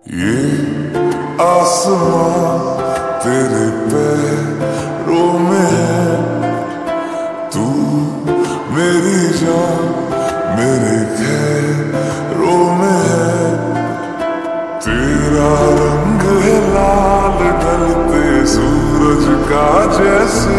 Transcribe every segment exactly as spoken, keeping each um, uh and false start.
ये आसमां तेरे पैरों में है, तू मेरी जान मेरे खैरों में है। तेरा रंग है लाल ढलते सूरज का जैसे,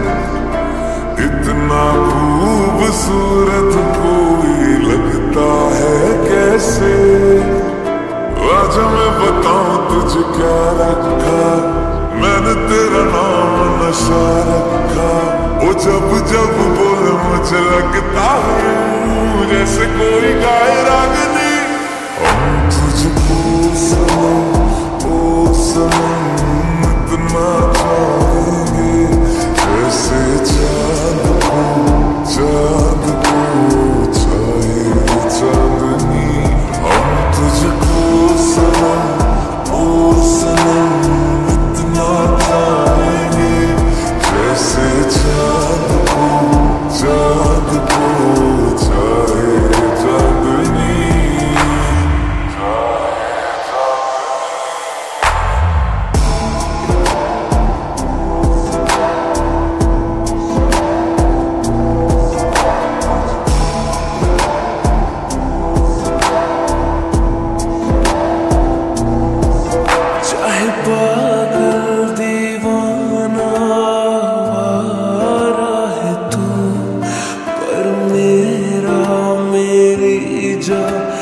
इतना खूबसूरत कोई लगता है कैसे। आज मैं बताऊं तुझे क्या रखा, मैंने तेरा नाम नशा रखा। वो जब जब बोले मुझे लगता है जैसे कोई गाए रागनी। हम तुझको सनम ओ सनम इतना चाहेंगे, जैसे चांद को चांद को चाहे चांदनी। हम तुझको सनम ओ सनम इतना चाहेंगे, जैसे चांद को चांद को चाहे चांदनी। चाहे पागल दीवाना आवारा है तू, पर मेरा मेरी जा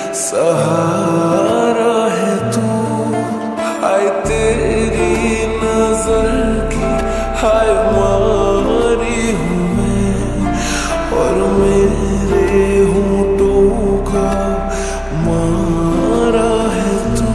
सहारा है तू। हाय तेरी नजर की हाय मारी हूँ मैं, और मेरे होंठों का मारा है तू।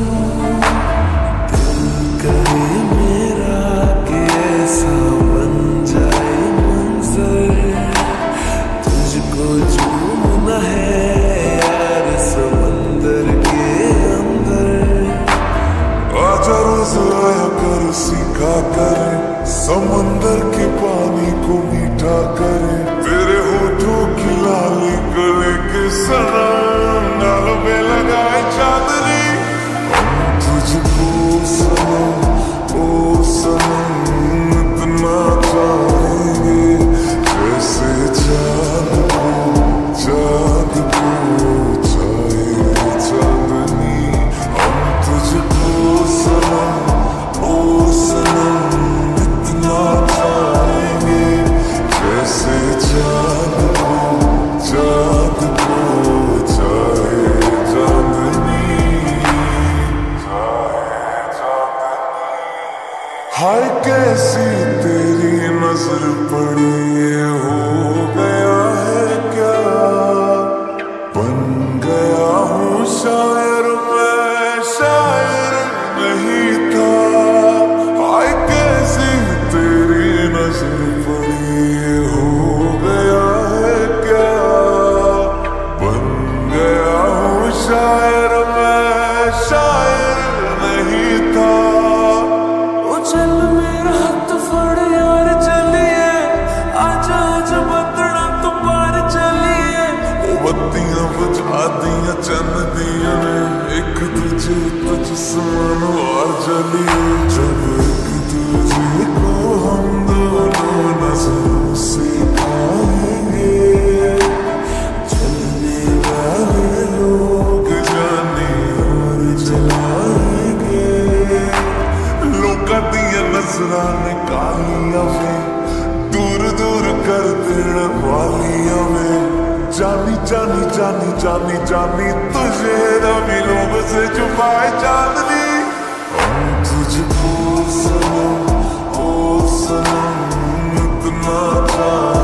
करे मेरा कैसा बन जाए मंजर, तुझको झूमना है यार समंदर के अंदर। आजा रोज आया कर सीखा करे, समंदर के पानी को मीठा करे। तेरे होठों की लाली गले के सनम गालों पे लगाए चांदनी। हम तुझको सनम ओ सनम इतना चाहेंगे, जैसे चांद को चांद को चाहे चांदनी। हम तुझको सनम ओ सनम इतना चाहेंगे, जैसे चांद को चांद को चाहे चांदनी। हाय कैसी तेरी नजर पड़ी, ये हो गया है क्या। बन गया हूँ शायर मैं, शायर नहीं था। हाय कैसी तेरी नजर पड़ी, ये हो गया है क्या। बन गया हूँ शायर मैं, शायर नहीं था। चल मेरा हाथ फड़ यार चलिए, आजा आजा बंदना तो पार चलिए। बत्तियां बुझा दिया चन दिया ने, एक दूजे तुझ समान और जलिए। जब एक दूजे को हम दोनों नजरों से खाएंगे, चलने वाले लोग जाने और जलाएंगे। लोका दिया नजरा ने कालिया में, दूर दूर कर देने वालिया में। जानी जानी जानी जानी जानी तुझे रवि लोग से छुपाए चांदनी। हम तुझको सनम ओ सनम इतना चाहेंगे,